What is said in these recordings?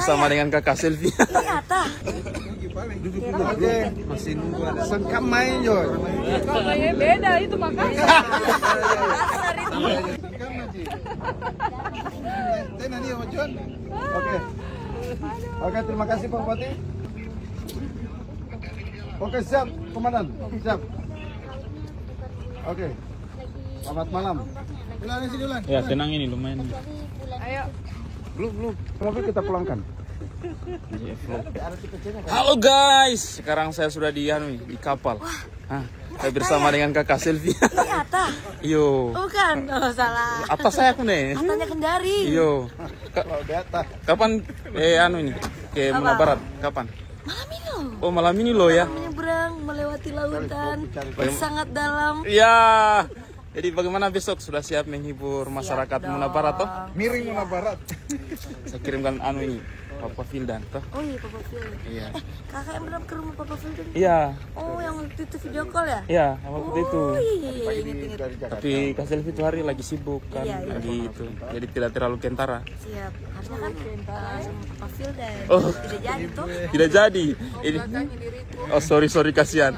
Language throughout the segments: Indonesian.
bersama dengan kakak Selfie. Iya, ta. Duduk dulu. Oke, masih nunggu ada. Sengkam main, Joy. Kayaknya beda itu makanya. Kasar itu. Sengkam nanti. Tena dia sama John. Oke. Oke, terima kasih Pak Bupati. Oke, siap, Komandan. Siap. Oke. Selamat malam. Ulang sini ulang. Ya, tenang ini lumayan. Ayo. Belum. Mobil kita pulangkan. Halo guys, sekarang saya sudah di kapal. Saya bersama dengan kakak Selfie. Iya, ta. Yo. Bukan, oh salah. Apa saya aku nih? Katanya Kendari. Yo. Kalau data. Kapan ini ke Muna Barat? Kapan? Malam ini loh. Oh, malam ini loh ya. Menyeberang melewati lautan yang sangat dalam. Ya. Jadi bagaimana besok sudah siap menghibur masyarakat Muna Barat toh? Miring Muna Barat. Saya kirimkan ini Papa Vildan toh. Oh iya, Papa Vildan. Iya. Kakak yang pernah ke rumah Papa Vildan. Iya. Oh, yang waktu itu video call ya? Iya, waktu itu. Oh iya, ingat. Tapi Kak Selfie itu hari lagi sibuk kan, Iya. gitu. Jadi tidak terlalu kentara. Siap. Harusnya kan sama Papa Vildan. Oh. Tidak jadi tuh. Tidak jadi. Ini. Oh, sorry kasihan.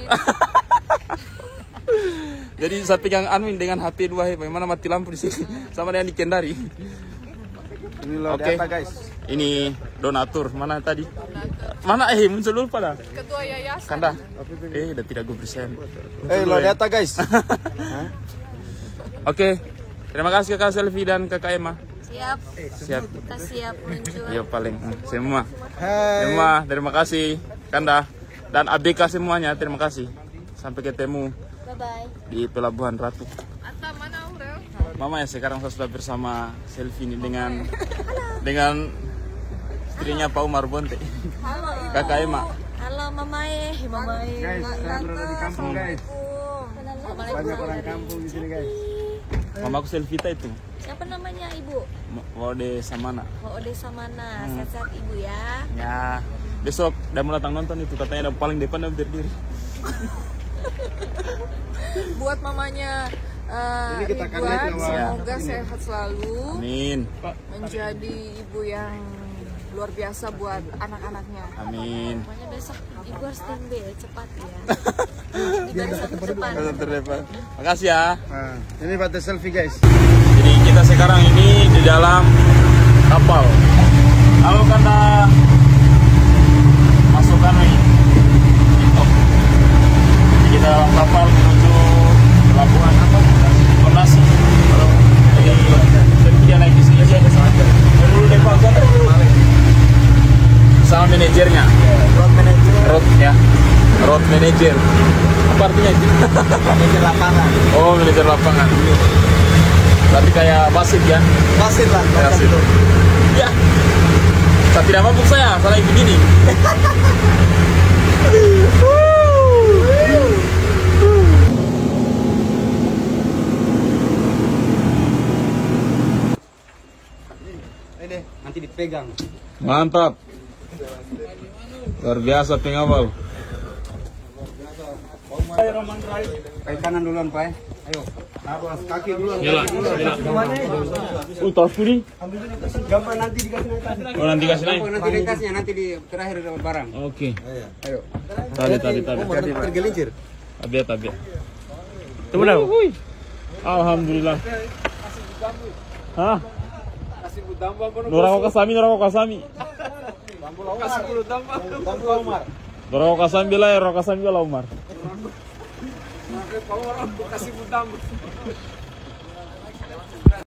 Jadi saya pegang dengan HP 2, bagaimana mati lampu di sini sama dengan di Kendari. Ini loh Oke. data guys. Ini donatur mana tadi? Mana muncul dulu pada? Ketua yayasan. Kanda. Udah tidak gue present. Lo data guys. Oke. Terima kasih Kakak Selfie dan Kakak Emma. Siap. Siap. Kita siap meluncur. Ya paling semua. Hai. Semua terima kasih Kanda dan ABK semuanya terima kasih. Sampai ketemu Bye-bye. di Pelabuhan Ratu. Atau mana Aurel? Mama ya sekarang saya sudah bersama Selfie ini dengan istrinya Pak Umar Bonte. Halo Ibu. Kakak Emma. Halo Mamae. Mamae. Guys, saya berada di kampung guys. Assalamualaikum. Banyak orang kampung di sini guys. Mamaku Selvita itu. Siapa namanya Ibu? Wode Samana. Oh, Desa mana? Sehat-sehat Ibu ya. Ya, besok udah mau datang nonton itu katanya udah paling depan udah berdiri. Buat mamanya Ini kita akan Ridwan, lihat ya, semoga sehat selalu, Amin. menjadi ibu yang luar biasa buat anak-anaknya. Amin. Pokoknya besok Ibu harus standby ya, cepat ya. Di barisan depan. Terdepan. Makasih ya. Nah, ini pada selfie guys. Jadi kita sekarang ini di dalam kapal. Halo Kanda. Masukkan nih. Jadi kita dalam kapal menuju pelabuhan apa? Konasi. Jadi dia naik di sini aja ada saja. Dulu depan sana. Sama manajernya. Road manager. Road ya. Road manager. Apa artinya itu? Manager lapangan. Oh, manajer lapangan. Berarti kayak wasit ya? Wasit lah. Wasit. Ya. Saya tidak mabuk saya, salah begini. Ini nanti dipegang. Mantap. Luar biasa pengawal. Ayo Roman Rai. Kanan duluan, Pak. Ayo. Awas kaki duluan. Gila. Tas kuning. Gampang nanti dikasih naik. Oh, nanti kasih naik. Nanti dikasihnya nanti di terakhir dapat barang. Oke. Ayo. Tadi. Tergelincir. Tabiat. Coba dah. Alhamdulillah. Hah? Norako kasami. Norako kasami lah ya, Norako kasami lah Umar. Kasih budam.